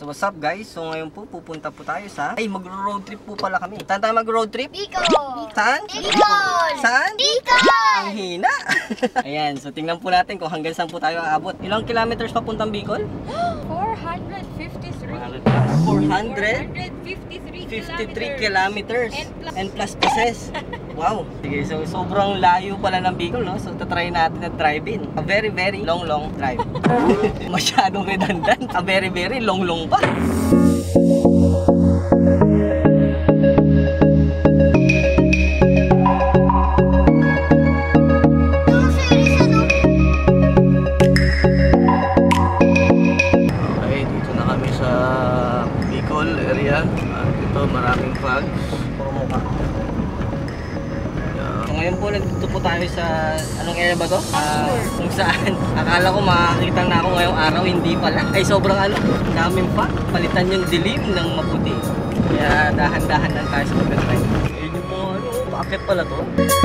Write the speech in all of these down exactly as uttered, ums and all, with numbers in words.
So what's up guys? So ngayon po pupunta po tayo sa... Ay, mag-road trip po pala kami. Saan tayo mag-road trip? Bicol! Saan? Bicol! Saan? Bicol! Ang hina! Ayan, so tingnan po natin kung hanggang saan po tayo aabot. Ilang kilometers papuntang Bicol? four hundred fifty-three. four hundred fifty-three fifty-three kilometers. And plus passes. Wow! Sige, so sobrang layo pala ng Bicol, no? So tatry natin na drive-in. A very very long long drive. Masyadong redundant. A very very long long pa. Maraming fog. Puro mukha. So ngayon po nandito po tayo sa anong area ba to? Uh, kung saan akala ko makakita na ako ngayong araw, hindi pala. Ay sobrang ano, daming fog. Palitan yung dilim ng maputi. Kaya dahan-dahan lang tayo sa pag-drive. Ayun yung mga ano, paakit pala to.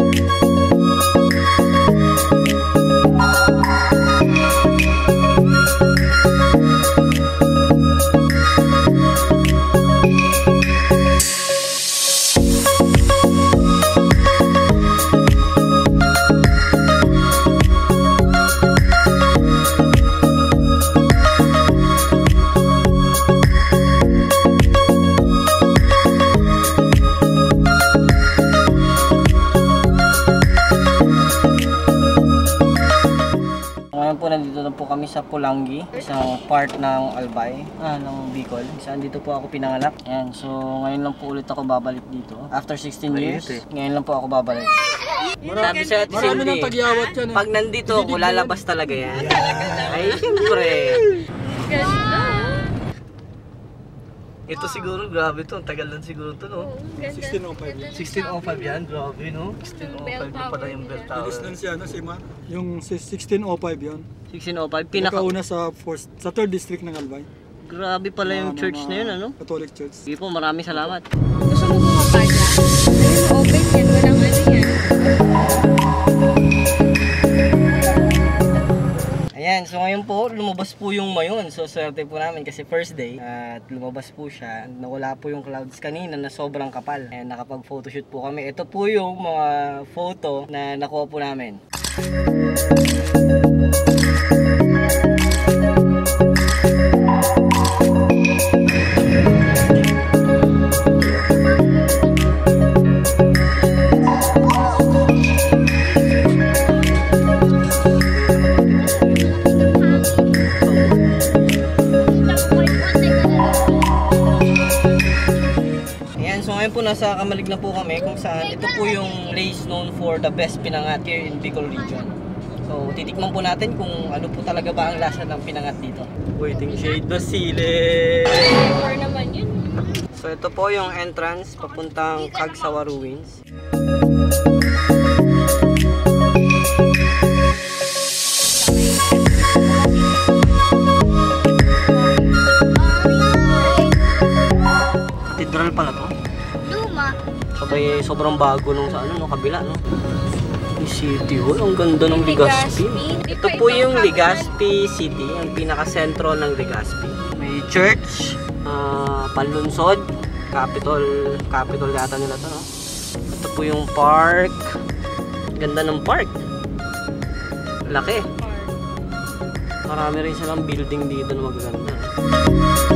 Nandito na po kami sa Pulangi, isang part ng Albay, ah, ng Bicol. Saan dito po ako pinanganak. Ayan, so ngayon lang po ulit ako babalik dito. After sixteen years, ngayon lang po ako babalik. Sabi sa Ate Cindy, pag nandito ako, lalabas talaga yan. Ay, siyempre. Ito siguro, grabe to. Ang tagal lang siguro to, no? sixteen oh five. sixteen oh five yan, grabe, no? sixteen oh five na pala yung bell tower. Alis lang siya, no, si Ma? Yung sixteen oh five yun. sixteen oh five, pinaka... Pinakauna sa first, sa third district ng Albay. Grabe pala yung Mga- church mga na yun, ano? Catholic Church. Sige po, maraming salamat. Gusto mo bumaba dyan? Ayun, open yan. Walang ano yan. Ayan, so ngayon po, lumabas po yung mayon. So, swerte po namin kasi first day. At lumabas po siya. Nawala po yung clouds kanina na sobrang kapal. Ayan, nakapag-photoshoot po kami. Ito po yung mga photo na nakuha po namin. Ngayon po nasa Kamalig na po kami kung saan ito po yung place known for the best pinangat here in Bicol region. So titikman po natin kung ano po talaga ba ang lasa ng pinangat dito. Waiting shade the sili. Or naman yun. So ito po yung entrance papuntang Cagsawa Ruins. Cathedral pala to. Sabay sobrang bago nung sa ano, no, kabila, no? City Hall, ang ganda ng Legazpi. Ito po yung Legazpi City, ang pinaka-sentro ng Legazpi. May church, uh, panlunsod, capital, capital yata nila to, no? Ito po yung park. Ganda ng park. Laki. Marami rin silang building dito na magaganda.